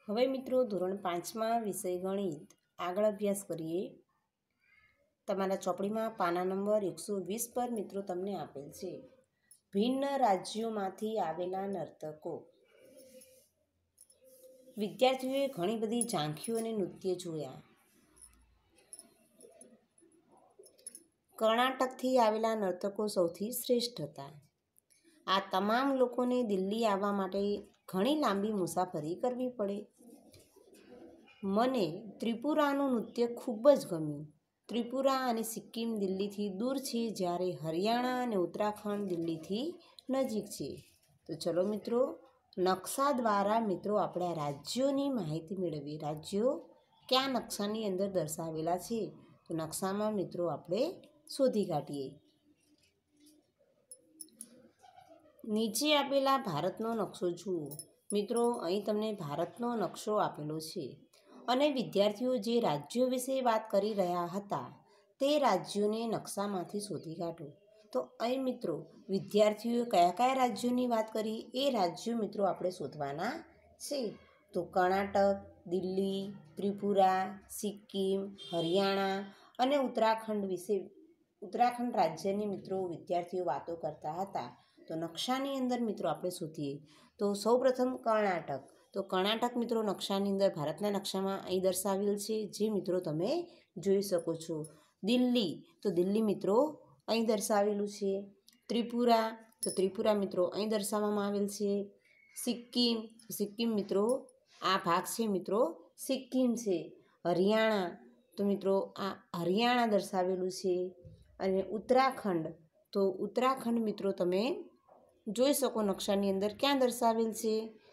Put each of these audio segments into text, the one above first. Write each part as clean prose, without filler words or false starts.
હવે મિત્રો ધોરણ 5માં વિષય ગણિત આગળ અભ્યાસ કરીએ। તમારા ચોપડીમાં પાના નંબર 120 પર મિત્રો તમને આપેલ છે ભિન્ન રાજ્યોમાંથી આવેલા નર્તકો। વિદ્યાર્થીઓએ ઘણી બધી ઝાંખીઓ અને નૃત્ય જોયા। કર્ણાટકથી આવેલા નર્તકો સૌથી શ્રેષ્ઠ હતા। આ તમામ લોકોને દિલ્હી આવવા માટે ઘણી લાંબી મુસાફરી કરવી પડે। મને ત્રિપુરાનું નૃત્ય ખૂબ જ ગમ્યું। ત્રિપુરા અને સિક્કિમ દિલ્હીથી દૂર છે, જ્યારે હરિયાણા અને ઉત્તરાખંડ દિલ્હીથી નજીક છે। તો ચલો મિત્રો, નકશા દ્વારા મિત્રો આપણે આ રાજ્યોની માહિતી મેળવીએ। રાજ્યો કયા નકશાની અંદર દર્શાવેલા છે, તો નકશામાં મિત્રો આપણે શોધી કાઢીએ। નીચે આપેલા ભારતનો નકશો જુઓ। મિત્રો, અહીં તમને ભારતનો નકશો આપેલો છે અને વિદ્યાર્થીઓ જે રાજ્યો વિશે વાત કરી રહ્યા હતા તે રાજ્યોને નકશામાંથી શોધી કાઢો। તો અહીં મિત્રો વિદ્યાર્થીઓએ કયા કયા રાજ્યોની વાત કરી એ રાજ્યો મિત્રો આપણે શોધવાના છે। તો કર્ણાટક, દિલ્હી, ત્રિપુરા, સિક્કિમ, હરિયાણા અને ઉત્તરાખંડ રાજ્યની મિત્રો વિદ્યાર્થીઓ વાતો કરતા હતા। તો નકશાની અંદર મિત્રો આપણે શોધીએ। તો સૌપ્રથમ કર્ણાટક। તો કર્ણાટક મિત્રો નકશાની અંદર ભારતના નકશામાં અહીં દર્શાવેલ છે, જે મિત્રો તમે જોઈ શકો છો। દિલ્હી, તો દિલ્હી મિત્રો અહીં દર્શાવેલું છે। ત્રિપુરા, તો ત્રિપુરા મિત્રો અહીં દર્શાવવામાં આવેલ છે। સિક્કિમ, તો સિક્કિમ મિત્રો આ ભાગ છે મિત્રો સિક્કિમ છે। હરિયાણા, તો મિત્રો આ હરિયાણા દર્શાવેલું છે। અને ઉત્તરાખંડ, તો ઉત્તરાખંડ મિત્રો તમે જોઈ શકો નકશાની અંદર ક્યાં દર્શાવેલ છે,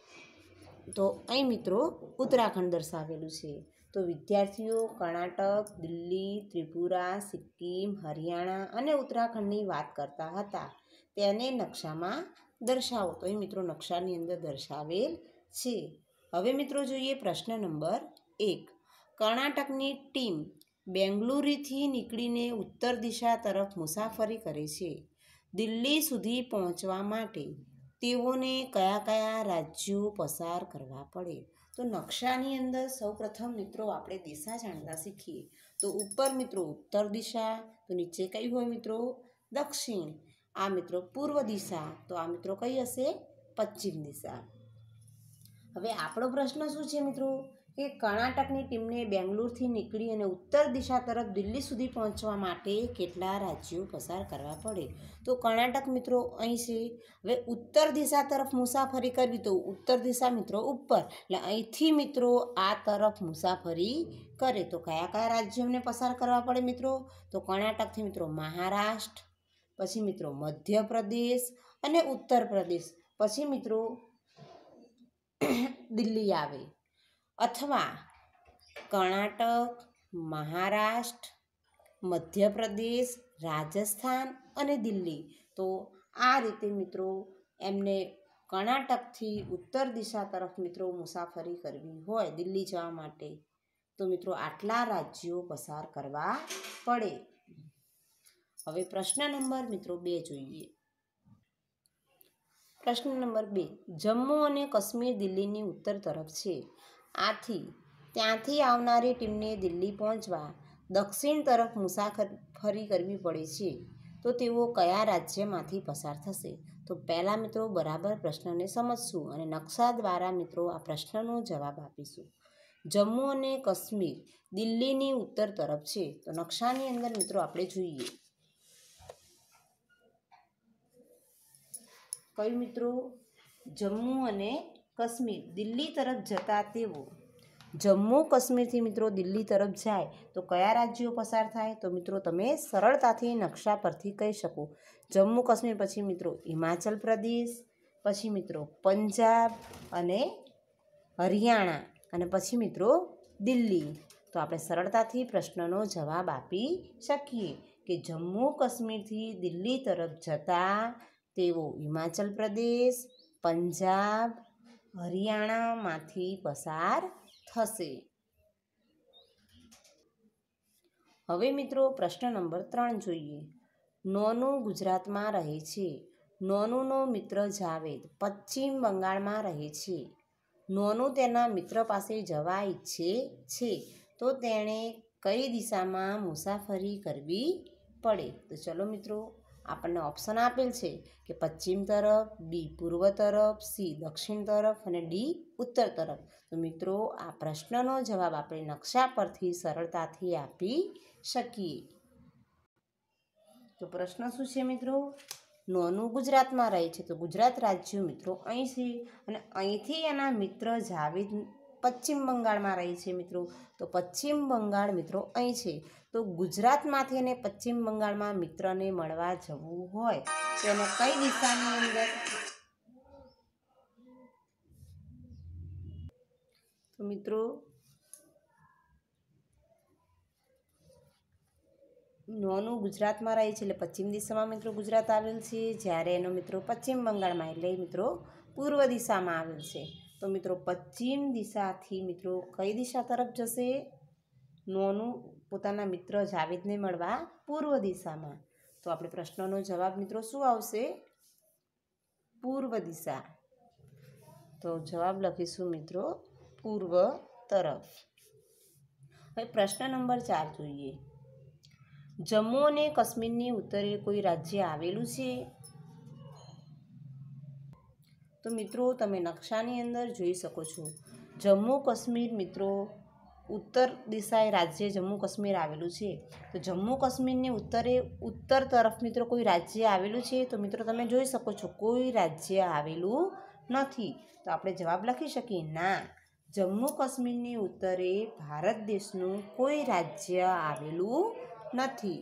તો અહીં મિત્રો ઉત્તરાખંડ દર્શાવેલું છે। તો વિદ્યાર્થીઓ કર્ણાટક, દિલ્હી, ત્રિપુરા, સિક્કિમ, હરિયાણા અને ઉત્તરાખંડની વાત કરતા હતા, તેને નકશામાં દર્શાવો। તો અહીં મિત્રો નકશાની અંદર દર્શાવેલ છે। હવે મિત્રો જોઈએ પ્રશ્ન નંબર 1। કર્ણાટકની ટીમ બેંગલુરુથી નીકળીને ઉત્તર દિશા તરફ મુસાફરી કરે છે। દિલ્હી સુધી પહોંચવા માટે તેઓને કયા કયા રાજ્યો પસાર કરવા પડે? તો નકશાની અંદર સૌપ્રથમ મિત્રો આપણે દિશા જાણતા શીખીએ। તો ઉપર મિત્રો ઉત્તર દિશા, તો નીચે કઈ હોય મિત્રો દક્ષિણ, આ મિત્રો પૂર્વ દિશા, તો આ મિત્રો કઈ હશે પશ્ચિમ દિશા। હવે આપણો પ્રશ્ન શું છે મિત્રો કે કર્ણાટકની ટીમને બેંગલુરુથી નીકળી અને ઉત્તર દિશા તરફ દિલ્હી સુધી પહોંચવા માટે કેટલા રાજ્યો પસાર કરવા પડે? તો કર્ણાટક મિત્રો અહીં છે। હવે ઉત્તર દિશા તરફ મુસાફરી કરવી, તો ઉત્તર દિશા મિત્રો ઉપર, એટલે અહીંથી મિત્રો આ તરફ મુસાફરી કરે તો કયા કયા રાજ્યોને પસાર કરવા પડે મિત્રો? તો કર્ણાટકથી મિત્રો મહારાષ્ટ્ર, પછી મિત્રો મધ્યપ્રદેશ અને ઉત્તર પ્રદેશ, પછી મિત્રો દિલ્હી આવે। અથવા કર્ણાટક, મહારાષ્ટ્ર, મધ્યપ્રદેશ, રાજસ્થાન અને દિલ્હી, તો આ રીતે મિત્રો એમને કર્ણાટકથી ઉત્તર દિશા તરફ મિત્રો મુસાફરી કરવી હોય દિલ્હી જવા માટે, તો મિત્રો આટલા રાજ્યો પસાર કરવા પડે। હવે પ્રશ્ન નંબર મિત્રો 2 જોઈએ। પ્રશ્ન નંબર 2। જમ્મુ અને કાશ્મીર દિલ્હીની ઉત્તર તરફ છે, આથી ત્યાંથી આવનારી ટીમને દિલ્હી પહોંચવા દક્ષિણ તરફ મુસાફરી કરવી પડે છે, તો તેઓ કયા રાજ્યમાંથી પસાર થશે? તો પહેલાં મિત્રો બરાબર પ્રશ્નને સમજશું અને નકશા દ્વારા મિત્રો આ પ્રશ્નનો જવાબ આપીશું। જમ્મુ અને કાશ્મીર દિલ્હીની ઉત્તર તરફ છે, તો નકશાની અંદર મિત્રો આપણે જોઈએ કયું મિત્રો જમ્મુ અને કાશ્મીર દિલ્હી તરફ જતા તેઓ જમ્મુ કાશ્મીરથી મિત્રો દિલ્હી તરફ જાય તો કયા રાજ્યો પસાર થાય? તો મિત્રો તમે સરળતાથી નકશા પરથી કહી શકો। જમ્મુ કાશ્મીર પછી મિત્રો હિમાચલ પ્રદેશ, પછી મિત્રો પંજાબ અને હરિયાણા અને પછી મિત્રો દિલ્હી। તો આપણે સરળતાથી પ્રશ્નનો જવાબ આપી શકીએ કે જમ્મુ કાશ્મીરથી દિલ્હી તરફ જતા તેઓ હિમાચલ પ્રદેશ, પંજાબ, હરિયાણામાંથી પસાર થશે। હવે મિત્રો પ્રશ્ન નંબર 3 જોઈએ। નોનુ ગુજરાતમાં રહે છે। નોનુનો મિત્ર જાવેદ પશ્ચિમ બંગાળમાં રહે છે। નોનું તેના મિત્ર પાસે જવા ઈચ્છે છે તો તેણે કઈ દિશામાં મુસાફરી કરવી પડે? તો ચલો મિત્રો, આપણને ઓપ્શન આપેલ છે કે પશ્ચિમ તરફ, બી પૂર્વ તરફ, સી દક્ષિણ તરફ અને ડી ઉત્તર તરફ. તો મિત્રો, આ પ્રશ્નનો જવાબ આપણે નકશા પરથી સરળતાથી આપી શકીએ. તો પ્રશ્ન શું છે મિત્રો? નોનું ગુજરાતમાં રહે છે, તો ગુજરાત રાજ્ય મિત્રો અહીં છે અને અહીંથી એના મિત્ર જાવેદ પશ્ચિમ બંગાળમાં રહે છે મિત્રો. તો પશ્ચિમ બંગાળ મિત્રો અહીં છે. તો ગુજરાતમાંથી એને પશ્ચિમ બંગાળમાં મિત્રને મળવા જવું હોય તો એને કઈ દિશાની અંદર? તો મિત્રો, નોનું ગુજરાતમાં રહે છે એટલે પશ્ચિમ દિશામાં મિત્રો ગુજરાત આવેલ છે, જ્યારે એનો મિત્રો પશ્ચિમ બંગાળમાં એટલે મિત્રો પૂર્વ દિશામાં આવેલ છે. તો મિત્રો પશ્ચિમ દિશાથી મિત્રો કઈ દિશા તરફ જશે? નોનું પોતાના મિત્ર જાવેદને મળવા પૂર્વ દિશામાં. તો આપણે પ્રશ્નનો જવાબ મિત્રો શું આવશે? પૂર્વ દિશા. તો જવાબ લખીશું મિત્રો પૂર્વ તરફ. હવે પ્રશ્ન નંબર 4 જોઈએ. જમ્મુ અને કાશ્મીરની ઉત્તરે કોઈ રાજ્ય આવેલું છે? તો મિત્રો, તમે નકશાની અંદર જોઈ શકો છો જમ્મુ કાશ્મીર મિત્રો ઉત્તર દિશાએ રાજ્ય જમ્મુ કાશ્મીર આવેલું છે. તો જમ્મુ કાશ્મીરની ઉત્તર તરફ મિત્રો કોઈ રાજ્ય આવેલું છે? તો મિત્રો તમે જોઈ શકો છો કોઈ રાજ્ય આવેલું નથી. તો આપણે જવાબ લખી શકીએ ના, જમ્મુ કાશ્મીરની ઉત્તરે ભારત દેશનું કોઈ રાજ્ય આવેલું નથી.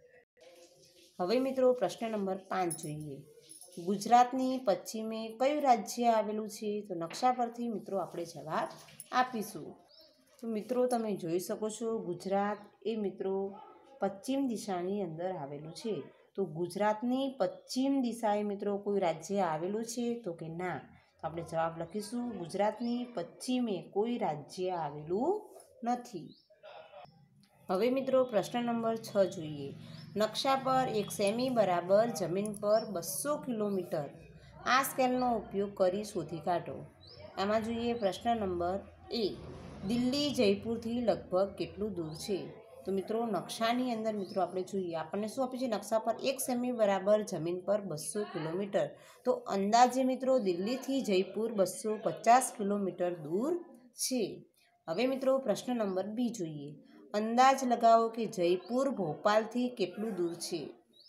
હવે મિત્રો પ્રશ્ન નંબર 5 જોઈએ. ગુજરાતની પશ્ચિમે કયું રાજ્ય આવેલું છે? તો નકશા પરથી મિત્રો આપણે જવાબ આપીશું. તો મિત્રો તમે જોઈ શકો છો ગુજરાત એ મિત્રો પશ્ચિમ દિશાની અંદર આવેલું છે. તો ગુજરાતની પશ્ચિમ દિશાએ મિત્રો કોઈ રાજ્ય આવેલું છે? તો કે ના. તો આપણે જવાબ લખીશું ગુજરાતની પશ્ચિમે કોઈ રાજ્ય આવેલું નથી. હવે મિત્રો પ્રશ્ન નંબર 6 જોઈએ. નકશા પર 1 સેમી બરાબર જમીન પર 200 કિલોમીટર આ સ્કેલનો ઉપયોગ કરી શોધી કાઢો. આમાં જોઈએ પ્રશ્ન નંબર 1. દિલ્હી જયપુરથી લગભગ કેટલું દૂર છે? તો મિત્રો નકશાની અંદર મિત્રો આપણે જોઈએ આપણને શું આપ્યું છે? નકશા પર 1 સેમી બરાબર જમીન પર 200 કિલોમીટર. તો અંદાજે મિત્રો દિલ્હીથી જયપુર 250 કિલોમીટર દૂર છે. હવે મિત્રો પ્રશ્ન નંબર 2 જોઈએ. અંદાજ લગાવો કે જયપુર ભોપાલથી કેટલું દૂર છે?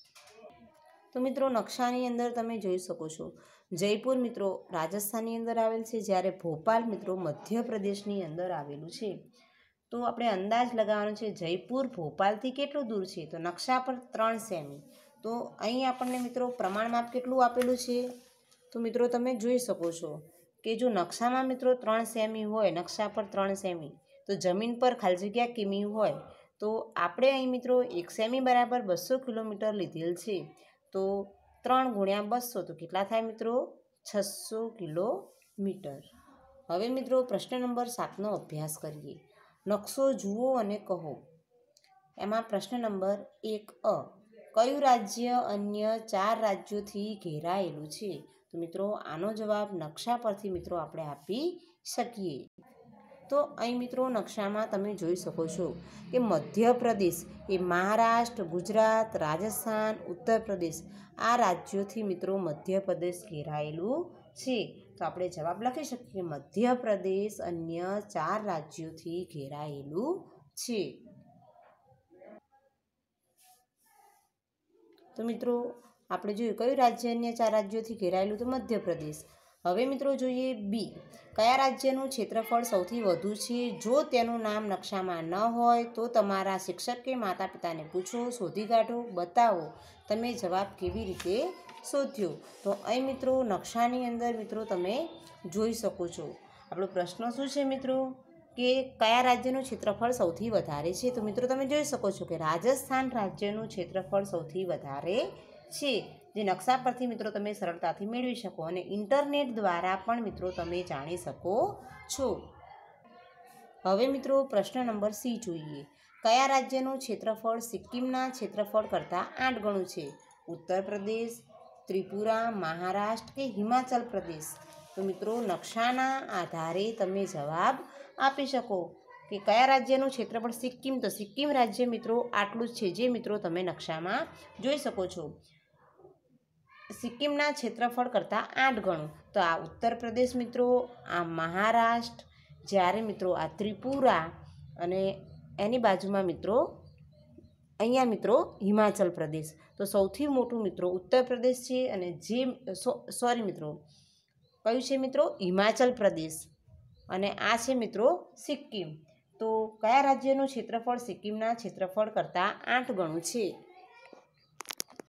તો મિત્રો નકશાની અંદર તમે જોઈ શકો છો જયપુર મિત્રો રાજસ્થાનની અંદર આવેલ છે, જ્યારે ભોપાલ મિત્રો મધ્યપ્રદેશની અંદર આવેલું છે. તો આપણે અંદાજ લગાવવાનો છે જયપુર ભોપાલથી કેટલું દૂર છે? તો નકશા પર 3 સેમી. તો અહીં આપણને મિત્રો પ્રમાણમાપ કેટલું આપેલું છે? તો મિત્રો તમે જોઈ શકો છો કે જો નકશામાં મિત્રો 3 સેમી હોય, નકશા પર 3 સેમી, તો જમીન પર ખાલી જગ્યા કિમી હોય, તો આપણે અહીં મિત્રો 1 સેમી બરાબર 200 કિલોમીટર લીધેલ છે. તો 3 ગુણ્યા 200 તો કેટલા થાય મિત્રો? 600 કિલોમીટર. હવે મિત્રો પ્રશ્ન નંબર 7નો અભ્યાસ કરીએ. નકશો જુઓ અને કહો. એમાં પ્રશ્ન નંબર 1 કયું રાજ્ય અન્ય 4 રાજ્યોથી ઘેરાયેલું છે? તો મિત્રો આનો જવાબ નકશા પરથી મિત્રો આપણે આપી શકીએ. તો અહીં મિત્રો નકશામાં તમે જોઈ શકો છો કે મધ્યપ્રદેશ એ મહારાષ્ટ્ર, ગુજરાત, રાજસ્થાન, ઉત્તર પ્રદેશ આ રાજ્યોથી મિત્રો મધ્યપ્રદેશ ઘેરાયેલું છે. તો આપણે જવાબ લખી શકીએ મધ્યપ્રદેશ અન્ય 4 રાજ્યોથી ઘેરાયેલું છે. તો મિત્રો આપણે જોયું કયું રાજ્ય અન્ય 4 રાજ્યોથી ઘેરાયેલું? તો મધ્યપ્રદેશ. હવે મિત્રો જોઈએ બી. કયા રાજ્યનું ક્ષેત્રફળ સૌથી વધુ છે? જો તેનું નામ નકશામાં ન હોય તો તમારા શિક્ષક કે માતા પિતાને પૂછો, શોધી કાઢો, બતાવો તમે જવાબ કેવી રીતે શોધ્યો. તો અહીં મિત્રો નકશાની અંદર મિત્રો તમે જોઈ શકો છો આપણો પ્રશ્ન શું છે મિત્રો કે કયા રાજ્યનું ક્ષેત્રફળ સૌથી વધારે છે? તો મિત્રો તમે જોઈ શકો છો કે રાજસ્થાન રાજ્યનું ક્ષેત્રફળ સૌથી વધારે છે, જે નકશા પરથી મિત્રો તમે સરળતાથી મેળવી શકો અને ઇન્ટરનેટ દ્વારા પણ મિત્રો તમે જાણી શકો છો. હવે મિત્રો પ્રશ્ન નંબર સી જોઈએ. કયા રાજ્યનું ક્ષેત્રફળ સિક્કિમના ક્ષેત્રફળ કરતાં 8 ગણું છે? ઉત્તર પ્રદેશ, ત્રિપુરા, મહારાષ્ટ્ર કે હિમાચલ પ્રદેશ? તો મિત્રો નકશાના આધારે તમે જવાબ આપી શકો કે કયા રાજ્યનું ક્ષેત્રફળ સિક્કિમ. તો સિક્કિમ રાજ્ય મિત્રો આટલું જ છે, જે મિત્રો તમે નકશામાં જોઈ શકો છો. સિક્કિમના ક્ષેત્રફળ કરતાં 8 ગણું. તો આ ઉત્તર પ્રદેશ મિત્રો, આ મહારાષ્ટ્ર, જ્યારે મિત્રો આ ત્રિપુરા અને એની બાજુમાં મિત્રો અહીંયા મિત્રો હિમાચલ પ્રદેશ. તો સૌથી મોટું મિત્રો ઉત્તર પ્રદેશ છે અને જે સોરી મિત્રો કયું છે મિત્રો હિમાચલ પ્રદેશ, અને આ છે મિત્રો સિક્કિમ. તો કયા રાજ્યનું ક્ષેત્રફળ સિક્કિમના ક્ષેત્રફળ કરતાં 8 ગણું છે?